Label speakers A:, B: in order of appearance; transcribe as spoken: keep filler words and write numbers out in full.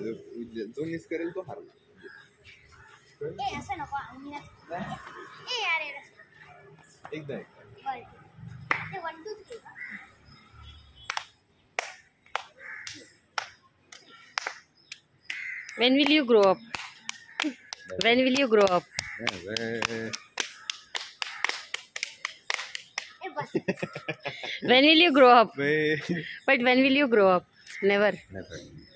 A: जो मिस करेल तो हारला.
B: ए असं नको आम्ही ए यार
A: एकदा
B: ते one two three
C: When will you grow up? When will you grow up? When will you grow up? But when will you grow up? Never.
A: Never.